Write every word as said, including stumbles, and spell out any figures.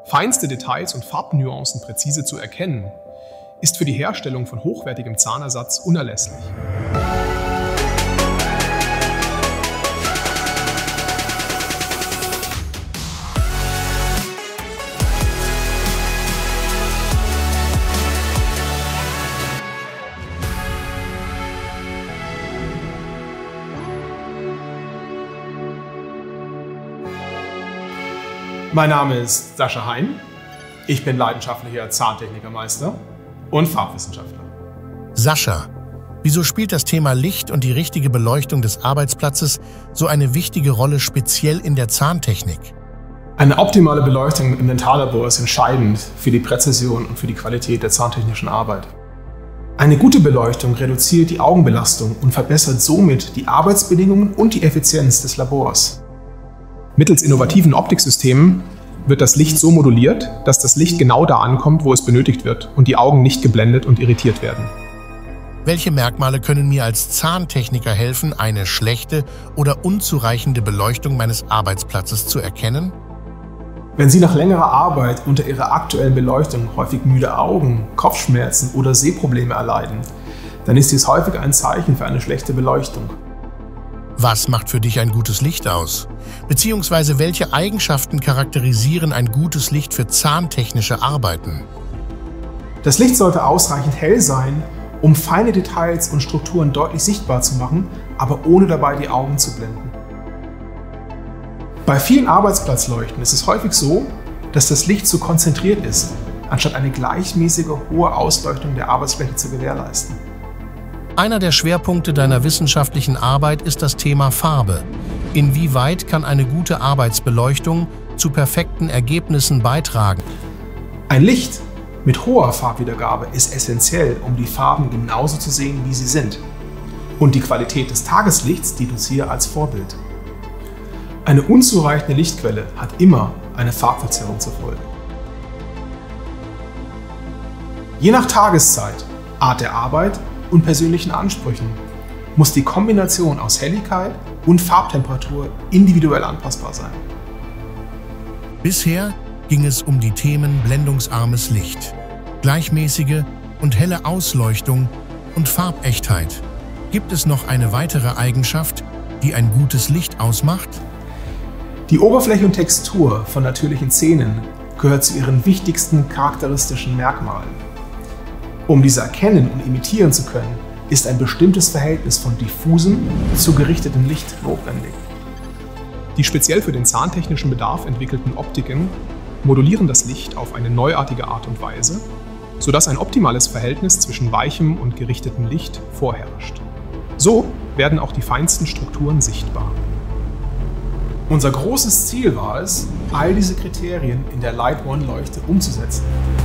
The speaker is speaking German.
Feinste Details und Farbnuancen präzise zu erkennen, ist für die Herstellung von hochwertigem Zahnersatz unerlässlich. Mein Name ist Sascha Hein. Ich bin leidenschaftlicher Zahntechnikermeister und Farbwissenschaftler. Sascha, wieso spielt das Thema Licht und die richtige Beleuchtung des Arbeitsplatzes so eine wichtige Rolle, speziell in der Zahntechnik? Eine optimale Beleuchtung im Dentallabor ist entscheidend für die Präzision und für die Qualität der zahntechnischen Arbeit. Eine gute Beleuchtung reduziert die Augenbelastung und verbessert somit die Arbeitsbedingungen und die Effizienz des Labors. Mittels innovativen Optiksystemen wird das Licht so moduliert, dass das Licht genau da ankommt, wo es benötigt wird und die Augen nicht geblendet und irritiert werden. Welche Merkmale können mir als Zahntechniker helfen, eine schlechte oder unzureichende Beleuchtung meines Arbeitsplatzes zu erkennen? Wenn Sie nach längerer Arbeit unter Ihrer aktuellen Beleuchtung häufig müde Augen, Kopfschmerzen oder Sehprobleme erleiden, dann ist dies häufig ein Zeichen für eine schlechte Beleuchtung. Was macht für dich ein gutes Licht aus? Beziehungsweise welche Eigenschaften charakterisieren ein gutes Licht für zahntechnische Arbeiten? Das Licht sollte ausreichend hell sein, um feine Details und Strukturen deutlich sichtbar zu machen, aber ohne dabei die Augen zu blenden. Bei vielen Arbeitsplatzleuchten ist es häufig so, dass das Licht zu konzentriert ist, anstatt eine gleichmäßige hohe Ausleuchtung der Arbeitsfläche zu gewährleisten. Einer der Schwerpunkte deiner wissenschaftlichen Arbeit ist das Thema Farbe. Inwieweit kann eine gute Arbeitsbeleuchtung zu perfekten Ergebnissen beitragen? Ein Licht mit hoher Farbwiedergabe ist essentiell, um die Farben genauso zu sehen, wie sie sind. Und die Qualität des Tageslichts dient uns hier als Vorbild. Eine unzureichende Lichtquelle hat immer eine Farbverzerrung zur Folge. Je nach Tageszeit, Art der Arbeit und persönlichen Ansprüchen muss die Kombination aus Helligkeit und Farbtemperatur individuell anpassbar sein. Bisher ging es um die Themen blendungsarmes Licht, gleichmäßige und helle Ausleuchtung und Farbechtheit. Gibt es noch eine weitere Eigenschaft, die ein gutes Licht ausmacht? Die Oberfläche und Textur von natürlichen Zähnen gehört zu ihren wichtigsten charakteristischen Merkmalen. Um diese erkennen und imitieren zu können, ist ein bestimmtes Verhältnis von diffusem zu gerichtetem Licht notwendig. Die speziell für den zahntechnischen Bedarf entwickelten Optiken modulieren das Licht auf eine neuartige Art und Weise, sodass ein optimales Verhältnis zwischen weichem und gerichtetem Licht vorherrscht. So werden auch die feinsten Strukturen sichtbar. Unser großes Ziel war es, all diese Kriterien in der Light One Leuchte umzusetzen.